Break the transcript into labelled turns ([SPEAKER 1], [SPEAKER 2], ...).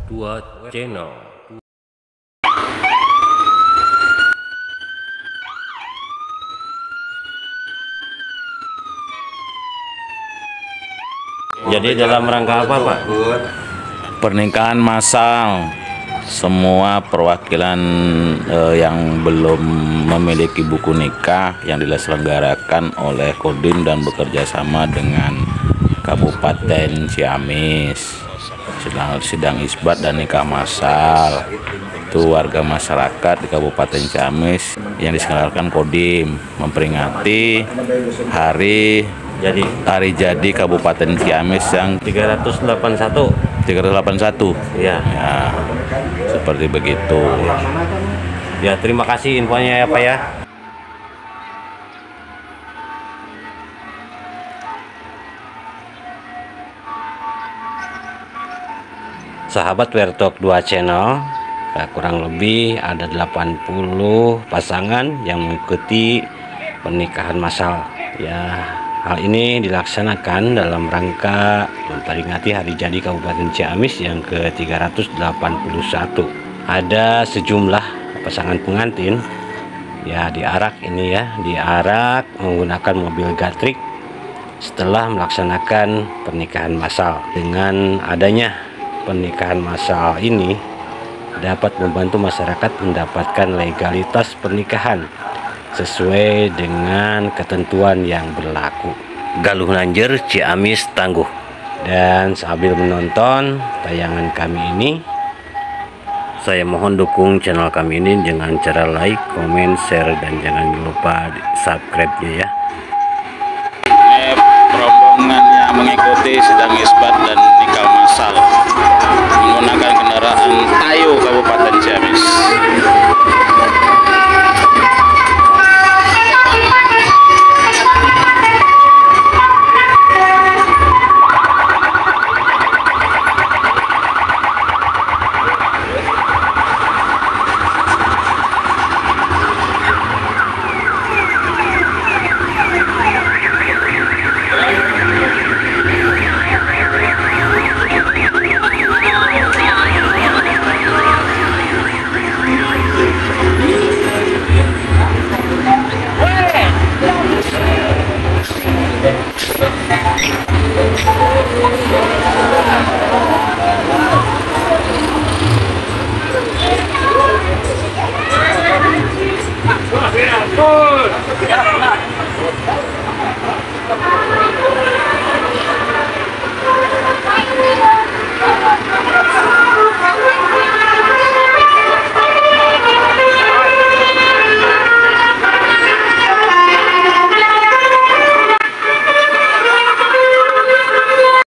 [SPEAKER 1] Dua Channel. Jadi dalam rangka apa, Pak?
[SPEAKER 2] Pernikahan massal. Semua perwakilan yang belum memiliki buku nikah yang diselenggarakan oleh Kodim dan bekerja sama dengan Kabupaten Ciamis. Sidang isbat dan nikah massal itu warga masyarakat di Kabupaten Ciamis yang diselenggarakan Kodim memperingati hari jadi Kabupaten Ciamis yang
[SPEAKER 1] 381.
[SPEAKER 2] Ya, seperti begitu.
[SPEAKER 1] Ya, terima kasih infonya ya, Pak ya. Sahabat Wertok 2 Channel, kurang lebih ada 80 pasangan yang mengikuti pernikahan massal. Ya, hal ini dilaksanakan dalam rangka memperingati hari jadi Kabupaten Ciamis yang ke-381. Ada sejumlah pasangan pengantin ya diarak menggunakan mobil gatrik setelah melaksanakan pernikahan massal. Dengan adanya pernikahan massal ini dapat membantu masyarakat mendapatkan legalitas pernikahan sesuai dengan ketentuan yang berlaku. Galuh Nanjer, Ciamis tangguh. Dan sambil menonton tayangan kami ini, saya mohon dukung channel kami ini dengan cara like, komen, share, dan jangan lupa subscribe-nya ya.